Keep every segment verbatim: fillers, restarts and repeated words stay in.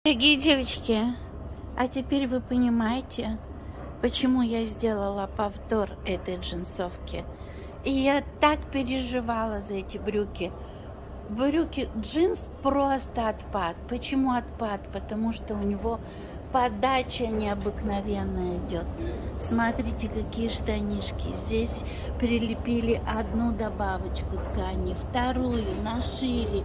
Дорогие девочки, а теперь вы понимаете, почему я сделала повтор этой джинсовки. И я так переживала за эти брюки. Брюки, джинс просто отпад. Почему отпад? Потому что у него подача необыкновенная идет. Смотрите, какие штанишки. Здесь прилепили одну добавочку ткани, вторую нашили,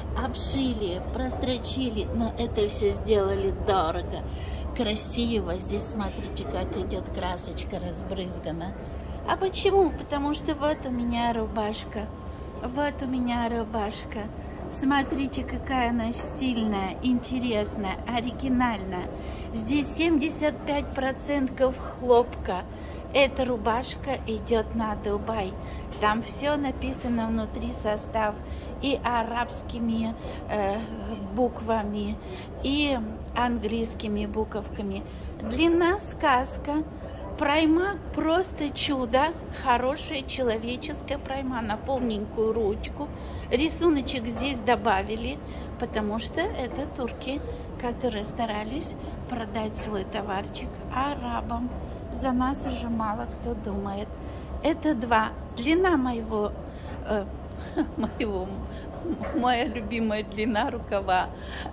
обшили, прострочили. Но это все сделали дорого, красиво. Здесь смотрите, как идет красочка разбрызгана. А почему? Потому что вот у меня рубашка. Вот у меня рубашка. Смотрите, какая она стильная, интересная, оригинальная. Здесь семьдесят пять процентов хлопка. Эта рубашка идет на Дубай. Там все написано внутри, состав и арабскими э, буквами, и английскими буковками. Длина сказка. Пройма просто чудо, хорошая человеческая пройма на полненькую ручку. Рисуночек здесь добавили, потому что это турки, которые старались продать свой товарчик арабам. За нас уже мало кто думает. Это два. Длина моего, э, моего, моя любимая длина рукава,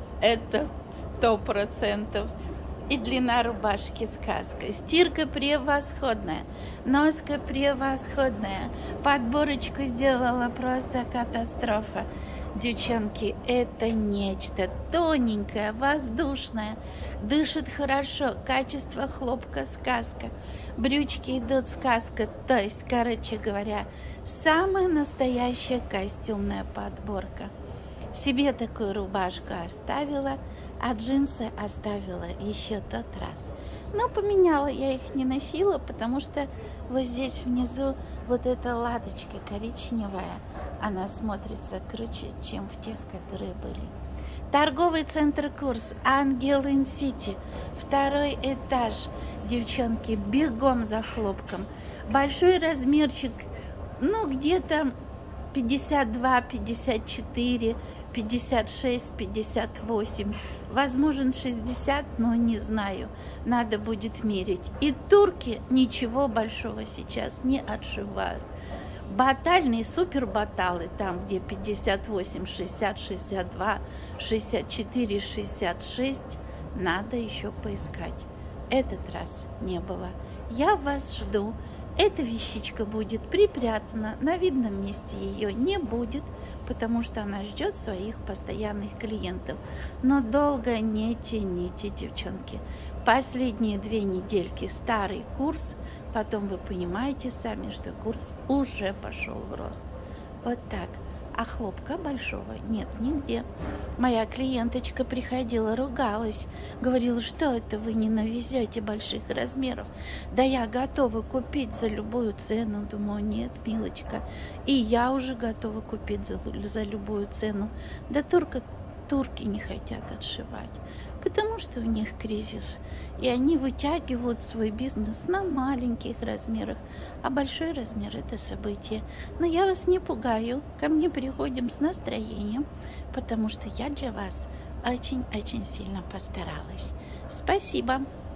это сто процентов. И длина рубашки сказка. Стирка превосходная. Носка превосходная. Подборочку сделала просто катастрофа. Девчонки, это нечто тоненькое, воздушное. Дышит хорошо. Качество хлопка сказка. Брючки идут сказка. То есть, короче говоря, самая настоящая костюмная подборка. Себе такую рубашку оставила, а джинсы оставила еще тот раз. Но поменяла, я их не носила, потому что вот здесь внизу вот эта латочка коричневая, она смотрится круче, чем в тех, которые были. Торговый центр Курс, Ангел Ин Сити, второй этаж. Девчонки, бегом за хлопком. Большой размерчик, ну где-то пятьдесят два, пятьдесят четыре, пятьдесят шесть, пятьдесят восемь, возможен шестьдесят, но не знаю, надо будет мерить. И турки ничего большого сейчас не отшивают. Батальные супер баталы, там где пятьдесят восемь, шестьдесят, шестьдесят два, шестьдесят четыре, шестьдесят шесть, надо еще поискать. Этот раз не было. Я вас жду. Эта вещичка будет припрятана, на видном месте ее не будет, потому что она ждет своих постоянных клиентов. Но долго не тяните, девчонки. Последние две недельки старый курс, потом вы понимаете сами, что курс уже пошел в рост. Вот так. А хлопка большого нет нигде. Моя клиенточка приходила, ругалась, говорила, что это вы не навезете больших размеров. Да я готова купить за любую цену. Думаю, нет, милочка, и я уже готова купить за, за любую цену. Да только турки не хотят отшивать, потому что у них кризис, и они вытягивают свой бизнес на маленьких размерах, а большой размер – это событие. Но я вас не пугаю, ко мне приходим с настроением, потому что я для вас очень-очень сильно постаралась. Спасибо!